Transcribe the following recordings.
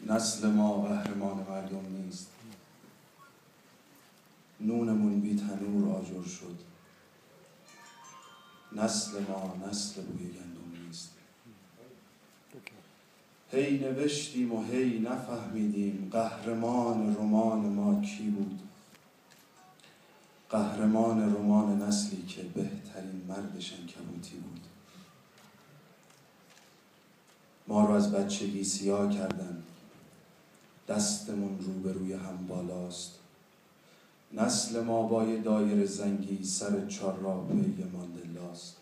نسل ما قهرمان مردم نیست. نونمون بی تنور آجر شد. نسل ما نسل بوی گندم نیست. هی نوشتیم و هی نفهمیدیم قهرمان رمان ما کی بود. قهرمان رمان نسلی که بهترین مرد شنکبوتی بود. ما رو از بچگی سیاه کردن، دستمون روبروی هم بالاست. نسل ما با یه دایر زنگی سر چهارراه پی ماندلاست.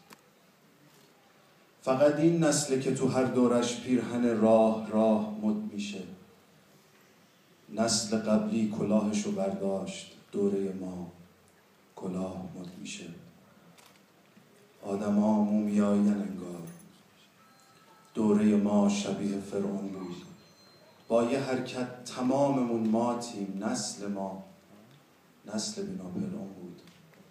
فقط این نسله که تو هر دورش پیرهن راه راه مد میشه. نسل قبلی کلاهشو برداشت، دوره ما کلاه مد میشه. آدما مومیایین انگار. دوره ما شبیه فرعون بود. با یه حرکت تماممون ماتیم. نسل ما نسل بی ناپلئون بود.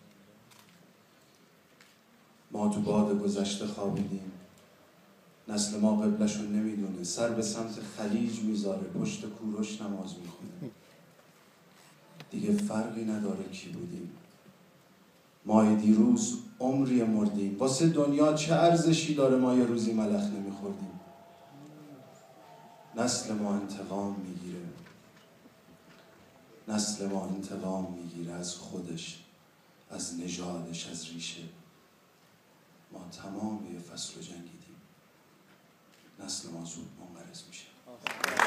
ما تو باد گذشته خوابیدیم. نسل ما قبلشو نمیدونه. سر به سمت خلیج میذاره، پشت کوروش نماز میخونه. دیگه فرقی نداره کی بودیم. ما دیروز عمری مردیم. واسه دنیا چه ارزشی داره ما یه روزی ملخ نمیخوردیم. نسل ما انتقام میگیره. نسل ما انتقام میگیره از خودش، از نژادش، از ریشه. ما تمام یه فصل رو جنگیدیم. نسل ما زود منقرض میشه.